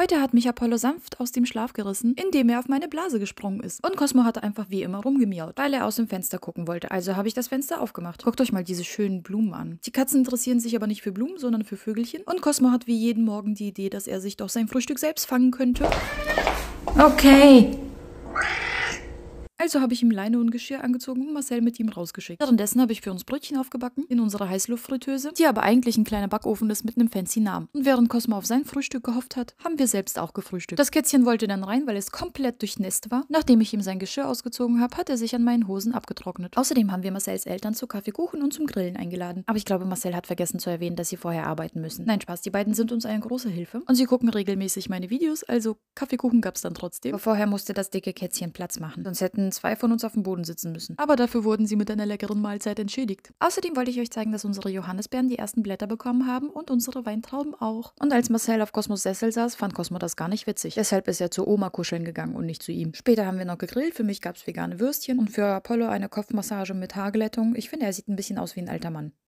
Heute hat mich Apollo sanft aus dem Schlaf gerissen, indem er auf meine Blase gesprungen ist. Und Cosmo hatte einfach wie immer rumgemiaut, weil er aus dem Fenster gucken wollte. Also habe ich das Fenster aufgemacht. Guckt euch mal diese schönen Blumen an. Die Katzen interessieren sich aber nicht für Blumen, sondern für Vögelchen. Und Cosmo hat wie jeden Morgen die Idee, dass er sich doch sein Frühstück selbst fangen könnte. Okay. Also habe ich ihm Leine und Geschirr angezogen und Marcel mit ihm rausgeschickt. Währenddessen habe ich für uns Brötchen aufgebacken in unserer Heißluftfritteuse, die aber eigentlich ein kleiner Backofen ist mit einem fancy Namen. Und während Cosmo auf sein Frühstück gehofft hat, haben wir selbst auch gefrühstückt. Das Kätzchen wollte dann rein, weil es komplett durchnässt war. Nachdem ich ihm sein Geschirr ausgezogen habe, hat er sich an meinen Hosen abgetrocknet. Außerdem haben wir Marcels Eltern zu Kaffeekuchen und zum Grillen eingeladen. Aber ich glaube, Marcel hat vergessen zu erwähnen, dass sie vorher arbeiten müssen. Nein, Spaß, die beiden sind uns eine große Hilfe. Und sie gucken regelmäßig meine Videos, also Kaffeekuchen gab es dann trotzdem. Aber vorher musste das dicke Kätzchen Platz machen. Sonst hätten zwei von uns auf dem Boden sitzen müssen. Aber dafür wurden sie mit einer leckeren Mahlzeit entschädigt. Außerdem wollte ich euch zeigen, dass unsere Johannisbeeren die ersten Blätter bekommen haben und unsere Weintrauben auch. Und als Marcel auf Cosmos Sessel saß, fand Cosmo das gar nicht witzig. Deshalb ist er zu Oma kuscheln gegangen und nicht zu ihm. Später haben wir noch gegrillt. Für mich gab es vegane Würstchen und für Apollo eine Kopfmassage mit Haarglättung. Ich finde, er sieht ein bisschen aus wie ein alter Mann.